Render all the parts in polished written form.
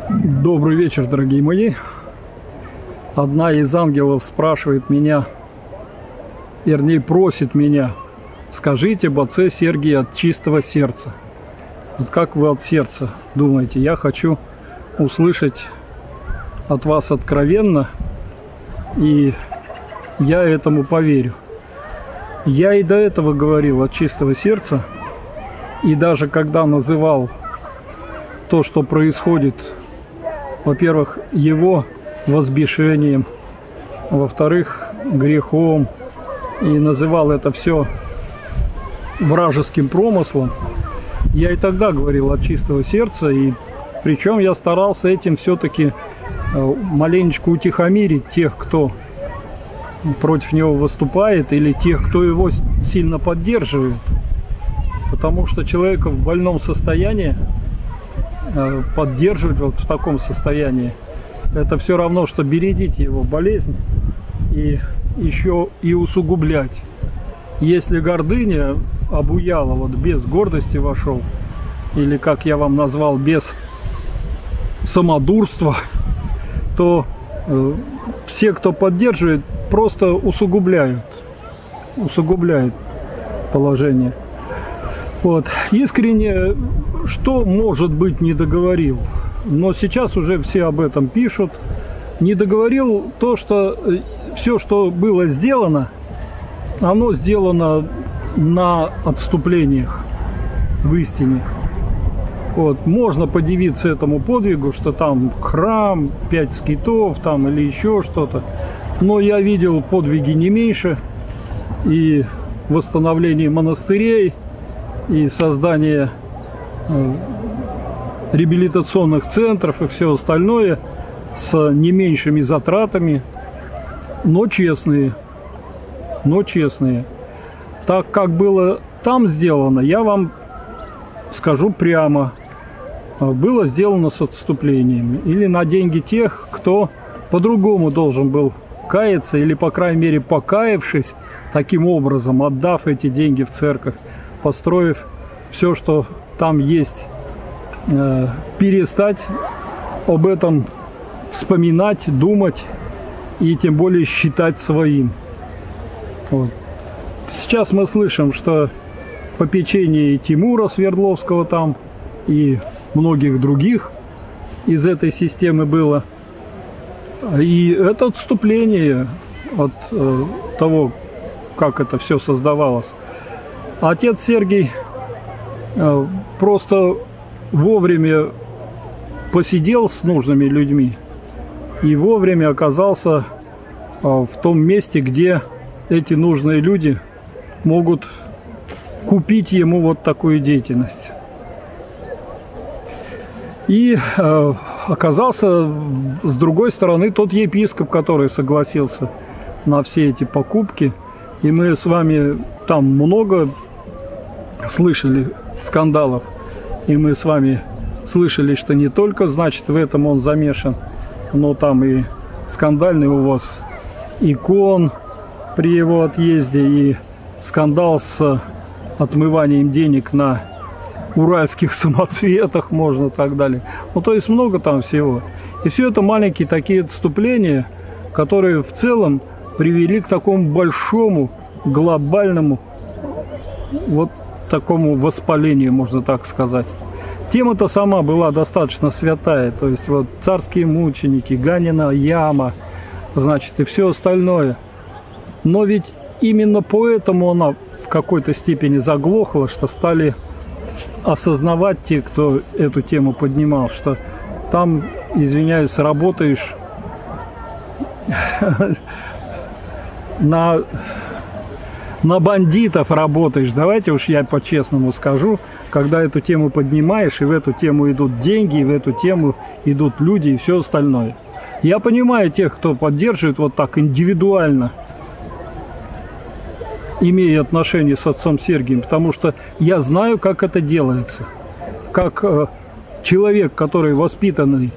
Добрый вечер, дорогие мои. Одна из ангелов спрашивает меня, вернее просит меня, скажите об отце Сергии от чистого сердца. Вот как вы от сердца думаете? Я хочу услышать от вас откровенно, и я этому поверю. Я и до этого говорил от чистого сердца, и даже когда называл то, что происходит, во-первых, его возбешением, во-вторых, грехом, и называл это все вражеским промыслом, я и тогда говорил от чистого сердца, и причем я старался этим все-таки маленечко утихомирить тех, кто против него выступает, или тех, кто его сильно поддерживает. Потому что человека в больном состоянии поддерживать вот в таком состоянии, это все равно, что бередить его болезнь и еще и усугублять. Если гордыня обуяла, вот без гордости вошел, или, как я вам назвал, без самодурства, то все, кто поддерживает, просто усугубляют положение. Вот. Искренне, что, может быть, не договорил, но сейчас уже все об этом пишут. Не договорил то, что все, что было сделано, оно сделано на отступлениях в истине. Вот. Можно подивиться этому подвигу, что там храм, 5 скитов там, или еще что-то. Но я видел подвиги не меньше, и восстановление монастырей, и создание реабилитационных центров и все остальное с не меньшими затратами, но честные. Так как было там сделано, я вам скажу прямо, было сделано с отступлением или на деньги тех, кто по-другому должен был каяться, или, по крайней мере, покаявшись таким образом, отдав эти деньги в церковь, построив все, что там есть, перестать об этом вспоминать, думать и тем более считать своим. Вот. Сейчас мы слышим, что попечение Тимура Свердловского там и многих других из этой системы было. И это отступление от того, как это все создавалось. Отец Сергий просто вовремя посидел с нужными людьми и вовремя оказался в том месте, где эти нужные люди могут купить ему вот такую деятельность. И оказался с другой стороны тот епископ, который согласился на все эти покупки. И мы с вами там много слышали скандалов. И мы с вами слышали, что не только, значит, в этом он замешан, но там и скандальный увоз икон при его отъезде, и скандал с отмыванием денег на уральских самоцветах, можно так далее. Ну, то есть много там всего. И все это маленькие такие отступления, которые в целом привели к такому большому, глобальному, вот такому воспалению, можно так сказать. Тема-то сама была достаточно святая, то есть вот царские мученики, Ганина яма, значит, и все остальное. Но ведь именно поэтому она в какой-то степени заглохла, что стали осознавать те, кто эту тему поднимал, что там, извиняюсь, работаешь на бандитов работаешь. Давайте уж я по-честному скажу, когда эту тему поднимаешь, и в эту тему идут деньги, и в эту тему идут люди, и все остальное. Я понимаю тех, кто поддерживает вот так индивидуально, имея отношение с отцом Сергием, потому что я знаю, как это делается. Как человек, который воспитанный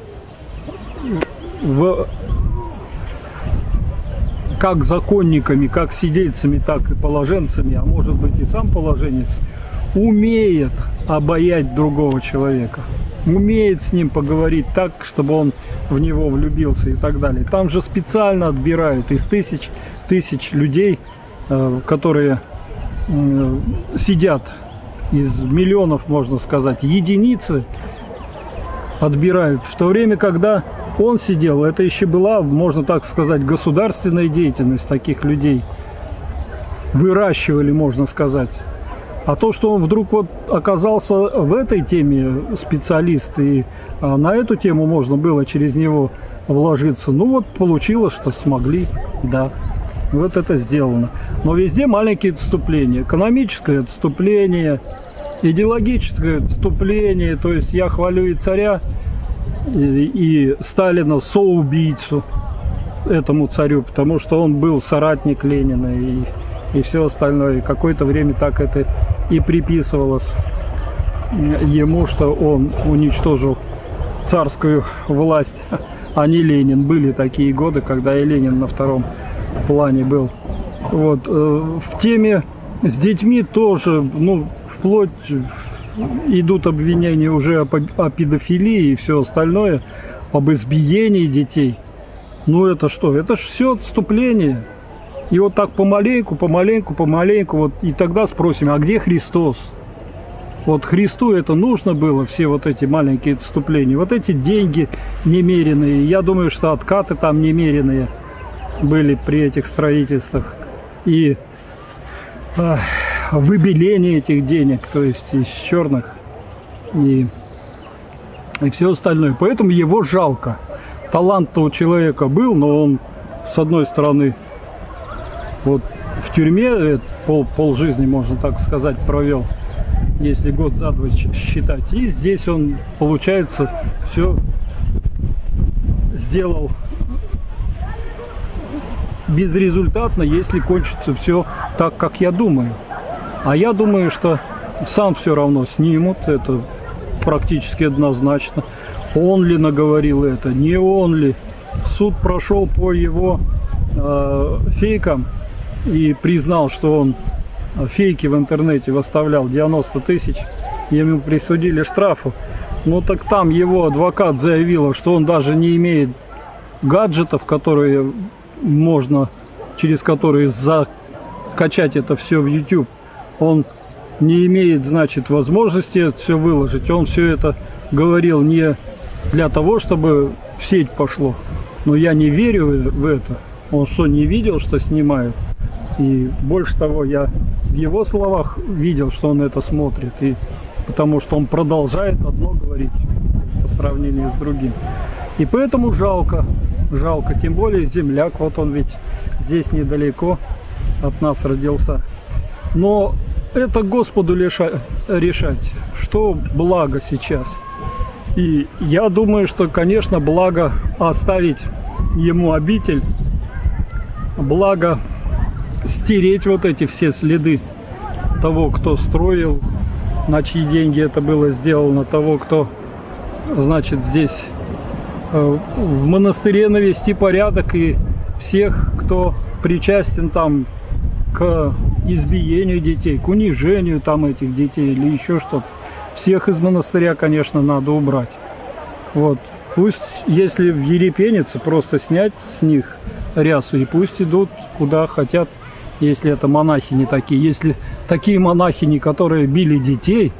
как законниками, как сидельцами, так и положенцами, а может быть и сам положенец, умеет обаять другого человека. умеет с ним поговорить так, чтобы он в него влюбился и так далее. Там же специально отбирают из тысяч людей, которые сидят, из миллионов, можно сказать, единицы отбирают. В то время, когда он сидел, это еще была, можно так сказать, государственная деятельность таких людей. Выращивали, можно сказать. А то, что он вдруг вот оказался в этой теме специалист, и на эту тему можно было через него вложиться, ну вот получилось, что смогли, да. Вот это сделано. Но везде маленькие отступления. Экономическое отступление, идеологическое отступление. То есть я хвалю и царя, и Сталина, соубийцу этому царю, потому что он был соратник Ленина и все остальное. И какое-то время так это и приписывалось ему, что он уничтожил царскую власть, а не Ленин. Были такие годы, когда и Ленин на втором плане был. Вот. В теме с детьми тоже, ну, вплоть идут обвинения уже о педофилии и все остальное, об избиении детей. Ну это что? Это же все отступление. И вот так помаленьку, вот, и тогда спросим, а где Христос? Вот Христу это нужно было, все вот эти маленькие отступления, вот эти деньги немеренные, я думаю, что откаты там немеренные были при этих строительствах, и выбеление этих денег, то есть из черных, и все остальное. Поэтому его жалко. Талант-то у человека был, но он, с одной стороны, вот в тюрьме полжизни, можно так сказать, провел, если год за два считать. И здесь он, получается, все сделал безрезультатно, если кончится все так, как я думаю. А я думаю, что сам все равно снимут, это практически однозначно. Он ли наговорил это, не он ли. Суд прошел по его фейкам и признал, что он фейки в интернете выставлял 90 тысяч, ему присудили штрафу. Ну так там его адвокат заявил, что он даже не имеет гаджетов, которые можно, через которые закачать это все в YouTube. Он не имеет, значит, возможности это все выложить. Он все это говорил не для того, чтобы в сеть пошло. Но я не верю в это. Он что, не видел, что снимают? И больше того, я в его словах видел, что он это смотрит. И потому что он продолжает одно говорить по сравнению с другим. И поэтому жалко. Жалко. Тем более земляк. Вот он ведь здесь недалеко от нас родился. Но это Господу решать, что благо сейчас. И я думаю, что, конечно, благо оставить ему обитель, благо стереть вот эти все следы того, кто строил, на чьи деньги это было сделано, того, кто, значит, здесь в монастыре навести порядок, и всех, кто причастен там к избиению детей, к унижению там этих детей или еще что-то. Всех из монастыря, конечно, надо убрать. Вот. Пусть, если в Ерепенице, просто снять с них рясу, и пусть идут куда хотят, если это монахини такие. Если такие монахини, которые били детей,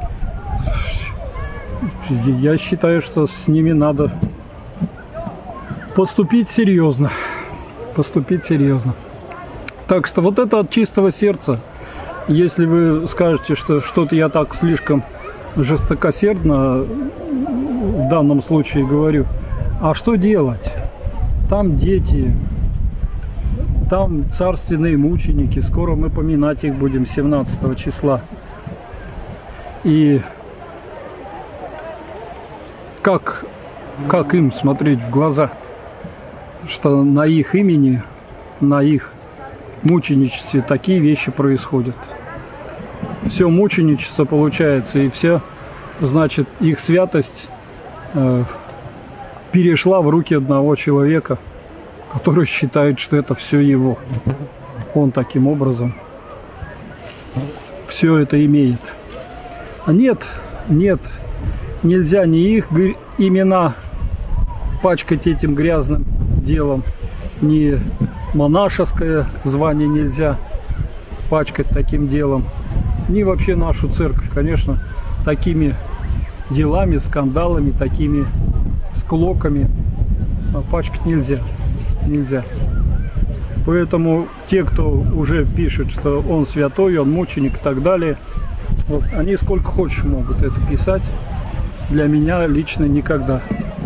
я считаю, что с ними надо поступить серьезно. Поступить серьезно. Так что вот это от чистого сердца. Если вы скажете, что что-то я так слишком жестокосердно в данном случае говорю, а что делать? Там дети, там царственные мученики, скоро мы поминать их будем 17 числа. И как им смотреть в глаза, что на их имени, на их мученичестве такие вещи происходят. Все мученичество получается, и все, значит, их святость перешла в руки одного человека, который считает, что это все его. Он таким образом все это имеет. А нет, нет. Нельзя ни их имена пачкать этим грязным делом, ни монашеское звание нельзя пачкать таким делом, ни вообще нашу церковь, конечно, такими делами, скандалами, такими склоками пачкать нельзя. Нельзя. Поэтому те, кто уже пишет, что он святой, он мученик и так далее, вот, они сколько хочешь могут это писать. Для меня лично никогда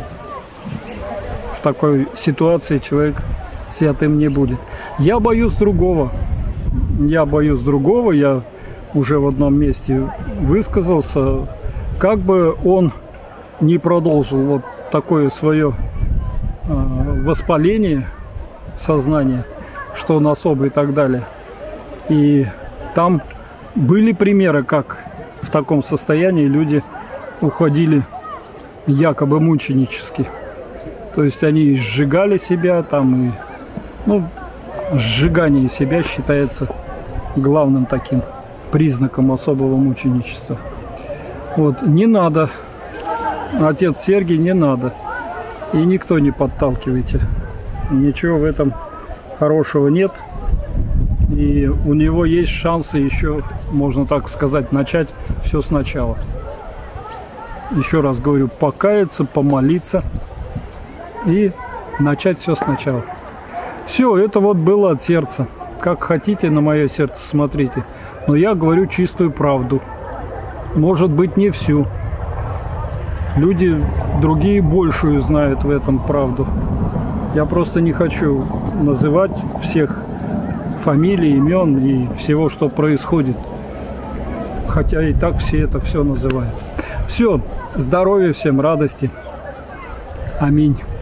в такой ситуации человек святым не будет. Я боюсь другого. Я боюсь другого. Я уже в одном месте высказался. Как бы он не продолжил вот такое свое воспаление сознания, что он особый и так далее. И там были примеры, как в таком состоянии люди уходили якобы мученически. То есть они сжигали себя там, и ну, сжигание себя считается главным таким признаком особого мученичества. Вот, не надо, отец Сергий, не надо. И никто не подталкивайте. Ничего в этом хорошего нет. И у него есть шансы еще, можно так сказать, начать все сначала. Еще раз говорю, покаяться, помолиться и начать все сначала. Все, это вот было от сердца. Как хотите, на мое сердце смотрите. Но я говорю чистую правду. Может быть, не всю. Люди другие большую знают в этом правду. Я просто не хочу называть всех фамилий, имен и всего, что происходит. Хотя и так все это все называют. Все, здоровья всем, радости. Аминь.